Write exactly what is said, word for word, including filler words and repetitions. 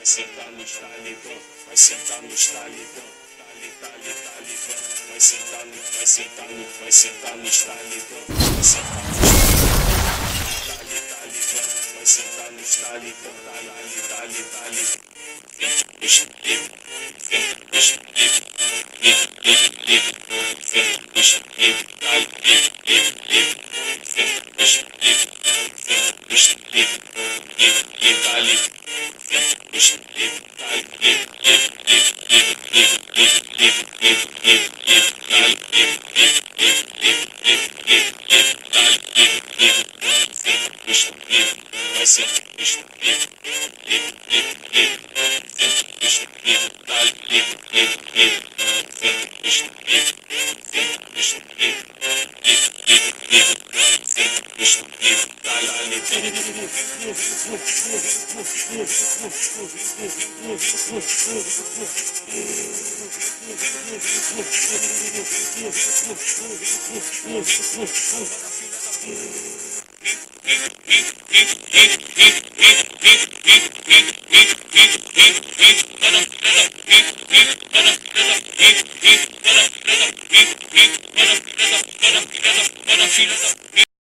vai sentar nos talibã, vai sentar nos talibã, tali, tali, talibã, vai sentar no, vai sentar no, vai sentar nos talibã, vai sentar nos tali, talibã, vai sentar nos talibã, tali, tali, talibã, vem os livros, vem os livros, vem os livros, vem os livros, tali, livro, livro, vem os livros, vem os livros, livro, tali, vem os livros, tali, livro, livro, livro, livro, livro, livro, livro, livro, livro, tali, livro, livro, livro, livro, livro, livro, livro, tali, livro, livro, vem os livros, vai ser os livros, livro, livro, livro, vem os livros, tali, livro, livro, livro, vem os livros, vem os livros, livro, livro, livro, vem os livros, tali, filha da